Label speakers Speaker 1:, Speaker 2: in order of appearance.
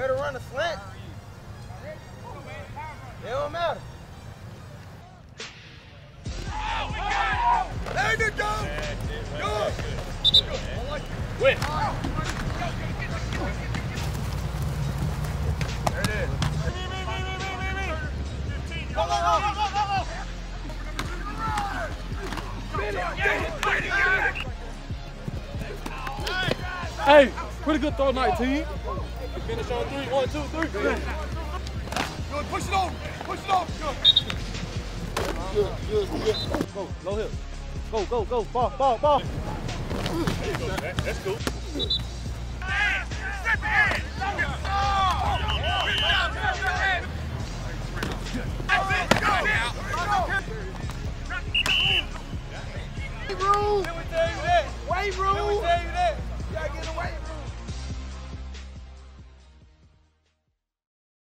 Speaker 1: Better run a slant. It don't matter. There you go. Good.
Speaker 2: Win.
Speaker 1: There it is.
Speaker 2: Go.
Speaker 3: Hey, pretty good throw night, team.
Speaker 2: Finish on 3. 1, 2, 3.
Speaker 1: Good. Push it over. Push it over. Good.
Speaker 3: Go, low hip. Go. Ball.
Speaker 2: That's cool.